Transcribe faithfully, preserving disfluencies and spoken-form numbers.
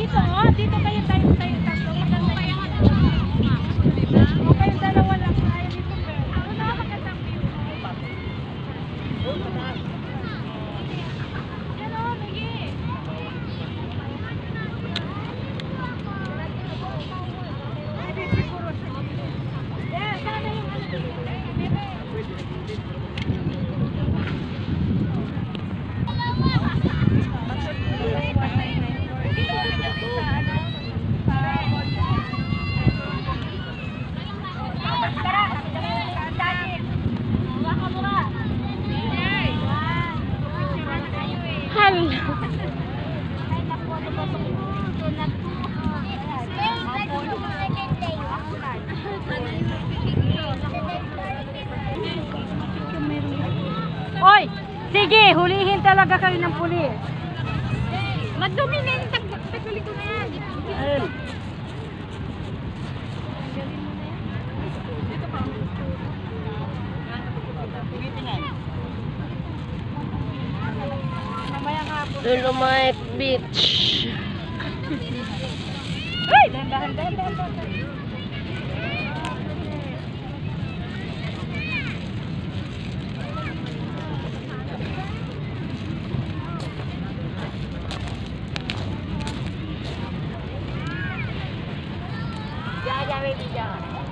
Dito, oh. Dito kayo tayo tayo tatlo. Maganda yun. O kayo dalawa lang. Ayaw dito, girl. Ano na magandang view? Yan, oh. Lagi. Hindi siguro sa gilid. Yan, sana yung ano dito. Bebe. Oy, sige, hulihin talaga kayo ng pulis. Madumi na yung tagpuli ko na yan. Ayun. Dolomite Beach. Ay, dahan-dahan, dahan-dahan. Jangan, jangan, jangan.